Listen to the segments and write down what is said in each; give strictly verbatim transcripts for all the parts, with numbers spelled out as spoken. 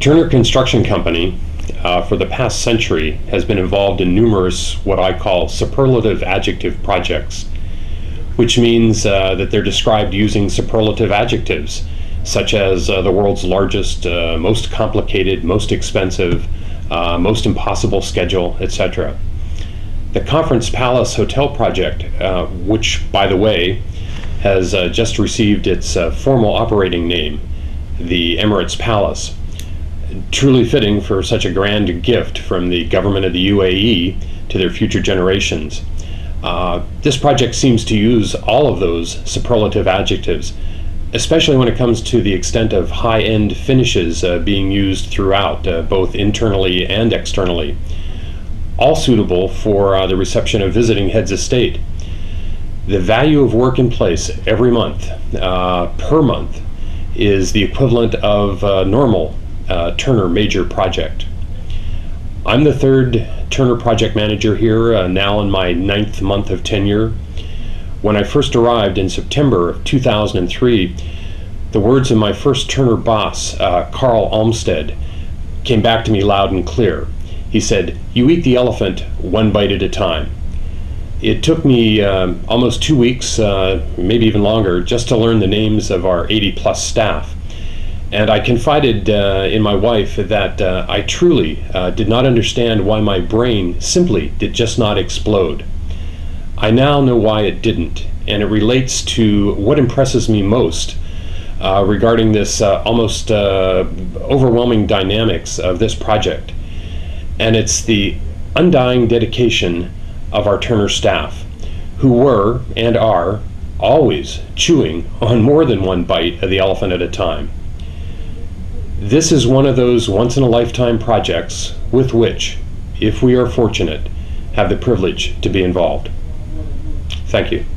Turner Construction Company, uh, for the past century, has been involved in numerous what I call superlative adjective projects, which means uh, that they're described using superlative adjectives, such as uh, the world's largest, uh, most complicated, most expensive, uh, most impossible schedule, et cetera. The Conference Palace Hotel project, uh, which, by the way, has uh, just received its uh, formal operating name, the Emirates Palace, truly fitting for such a grand gift from the government of the U A E to their future generations. Uh, this project seems to use all of those superlative adjectives, especially when it comes to the extent of high-end finishes uh, being used throughout, uh, both internally and externally, all suitable for uh, the reception of visiting heads of state. The value of work in place every month, uh, per month, is the equivalent of a normal uh, Turner major project. I'm the third Turner project manager here, uh, now in my ninth month of tenure. When I first arrived in September of two thousand three, the words of my first Turner boss, uh, Carl Olmsted, came back to me loud and clear. He said, "You eat the elephant one bite at a time." It took me uh, almost two weeks, uh, maybe even longer, just to learn the names of our eighty plus staff. And I confided uh, in my wife that uh, I truly uh, did not understand why my brain simply did just not explode. I now know why it didn't, and it relates to what impresses me most uh, regarding this uh, almost uh, overwhelming dynamics of this project. And it's the undying dedication of our Turner staff, who were and are always chewing on more than one bite of the elephant at a time. This is one of those once-in-a-lifetime projects with which, if we are fortunate, have the privilege to be involved. Thank you.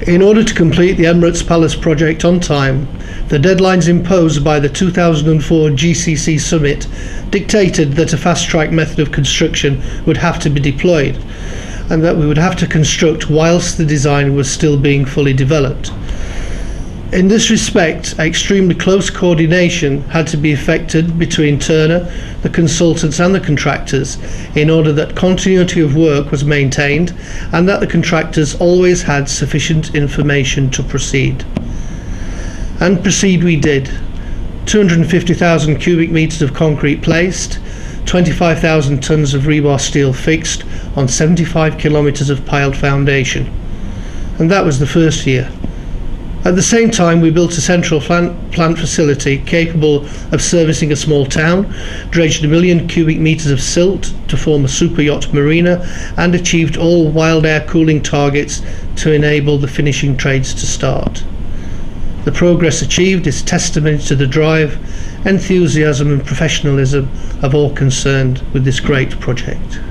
In order to complete the Emirates Palace project on time, the deadlines imposed by the two thousand four G C C summit dictated that a fast-track method of construction would have to be deployed, and that we would have to construct whilst the design was still being fully developed. In this respect, extremely close coordination had to be effected between Turner, the consultants and the contractors in order that continuity of work was maintained and that the contractors always had sufficient information to proceed. And proceed we did. two hundred fifty thousand cubic metres of concrete placed, twenty-five thousand tonnes of rebar steel fixed on seventy-five kilometres of piled foundation. And that was the first year. At the same time, we built a central plant, plant facility capable of servicing a small town, dredged a million cubic metres of silt to form a super yacht marina, and achieved all wild air cooling targets to enable the finishing trades to start. The progress achieved is testimony to the drive, enthusiasm and professionalism of all concerned with this great project.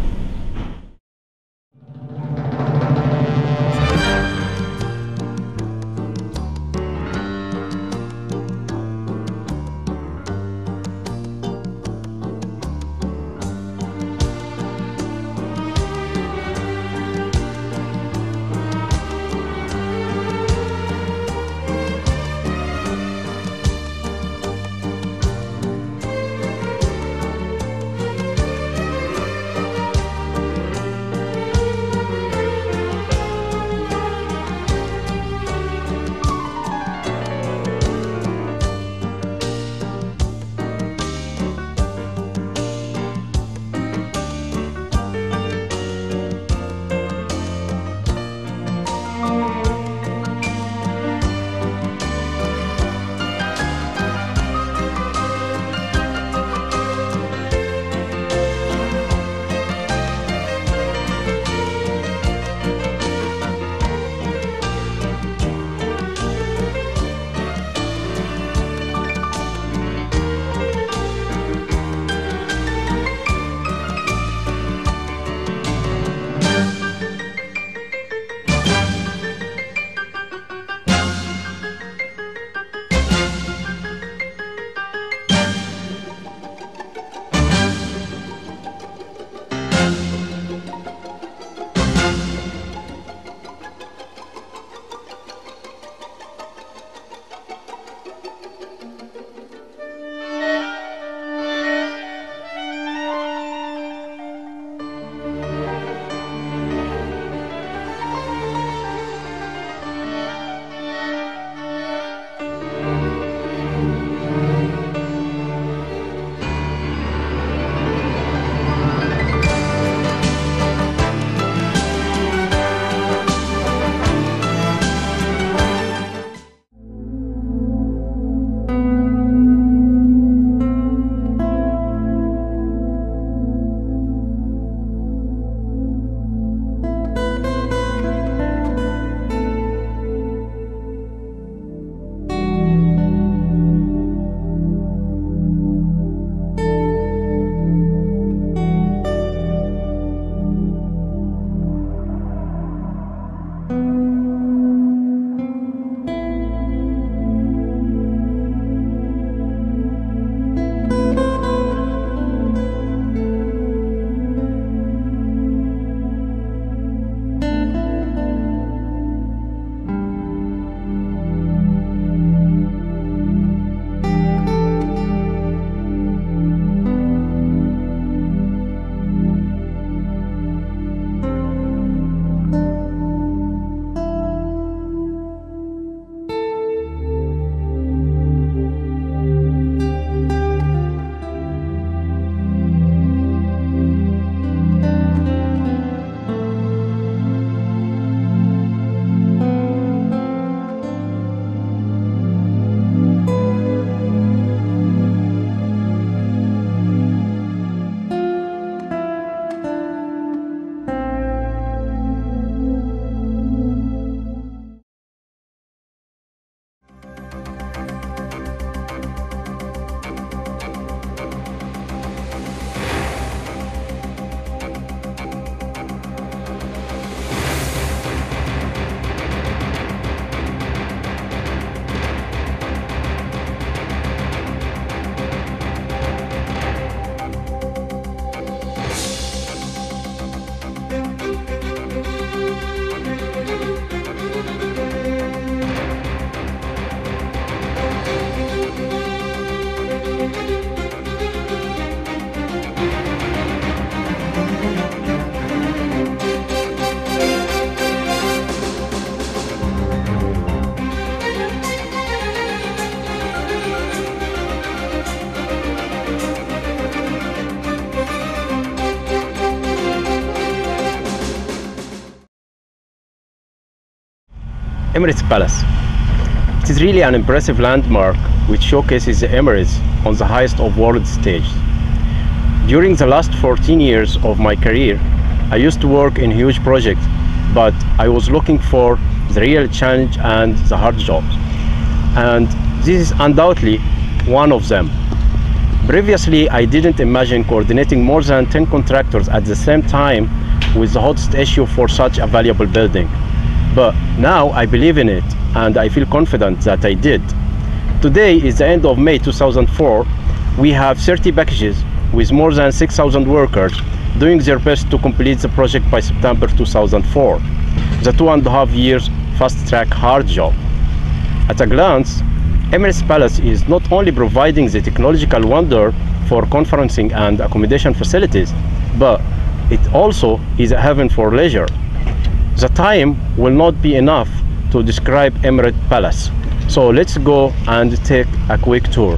Emirates Palace. It is really an impressive landmark which showcases the Emirates on the highest of world stage. During the last fourteen years of my career, I used to work in huge projects, but I was looking for the real challenge and the hard jobs. And this is undoubtedly one of them. Previously, I didn't imagine coordinating more than ten contractors at the same time with the hottest issue for such a valuable building. But now I believe in it, and I feel confident that I did. Today is the end of May two thousand four. We have thirty packages with more than six thousand workers doing their best to complete the project by September two thousand four. The two and a half years fast-track hard job. At a glance, Emirates Palace is not only providing the technological wonder for conferencing and accommodation facilities, but it also is a heaven for leisure. The time will not be enough to describe Emirates Palace, so let's go and take a quick tour.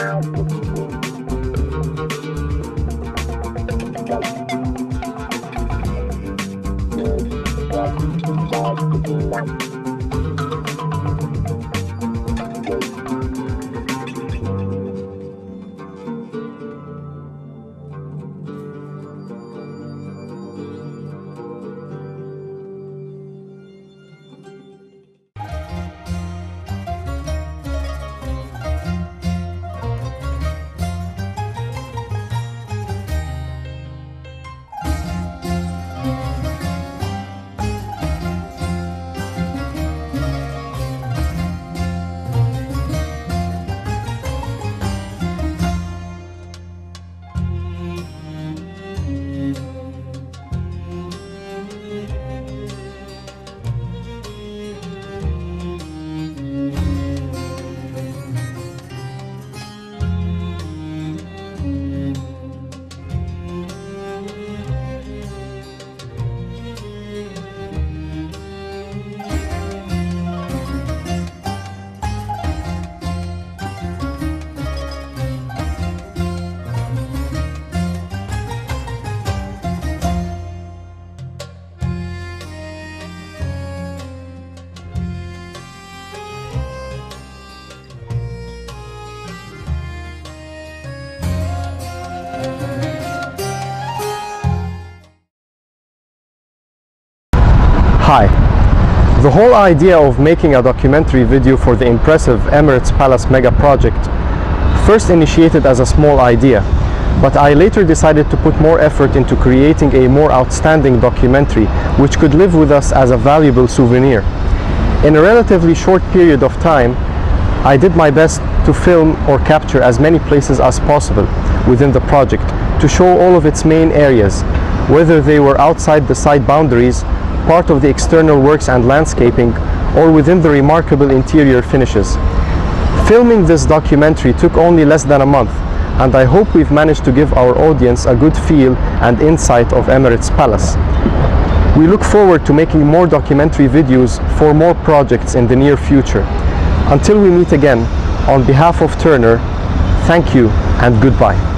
Hi. The whole idea of making a documentary video for the impressive Emirates Palace mega project first initiated as a small idea, but I later decided to put more effort into creating a more outstanding documentary which could live with us as a valuable souvenir. In a relatively short period of time, I did my best to film or capture as many places as possible within the project to show all of its main areas, whether they were outside the site boundaries, part of the external works and landscaping, or within the remarkable interior finishes. Filming this documentary took only less than a month, and I hope we've managed to give our audience a good feel and insight of Emirates Palace. We look forward to making more documentary videos for more projects in the near future. Until we meet again, on behalf of Turner, thank you and goodbye.